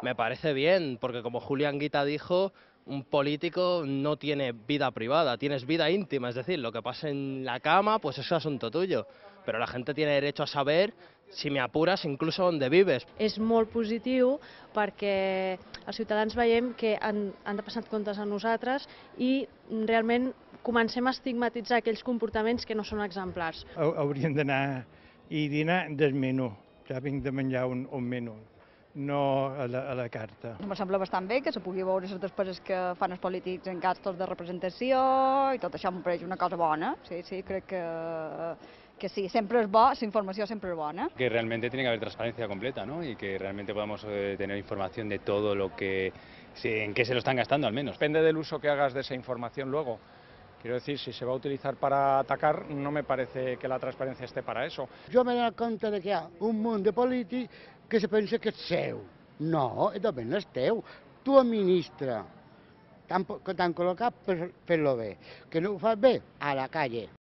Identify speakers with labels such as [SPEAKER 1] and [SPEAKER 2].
[SPEAKER 1] Me parece bien, porque como Julián Guita dijo, un político no tiene vida privada, tienes vida íntima, es decir, lo que pasa en la cama, pues eso es asunto tuyo. Pero la gente tiene derecho a saber, si me apuras, incluso dónde vives.
[SPEAKER 2] És molt positiu perquè els ciutadans veiem que han de passar comptes a nosaltres i realment comencem a estigmatitzar aquells comportaments que no són exemplars.
[SPEAKER 3] Hauríem d'anar i dinar del menú. Ja vinc de menjar un menú, no a la carta.
[SPEAKER 4] Em sembla bastant bé que se pugui veure les despeses que fan els polítics en gastos de representació i tot això em pareix una cosa bona. Sí, crec que sí, sempre és bo, la informació sempre és bona.
[SPEAKER 5] Que realmente tiene que haber transparencia completa, ¿no? Y que realmente podamos tener información de todo lo que, en qué se lo están gastando al menos.
[SPEAKER 6] Depende del uso que hagas de esa información luego. Quiero decir, si se va a utilizar para atacar, no me parece que la transparencia esté para eso.
[SPEAKER 7] Jo me dono compte que hi ha un munt de polítics que se pensa que és seu. No, també no és teu. Tu administra, que t'han col·locat per fer-lo bé. Que no ho fas bé, a la calle.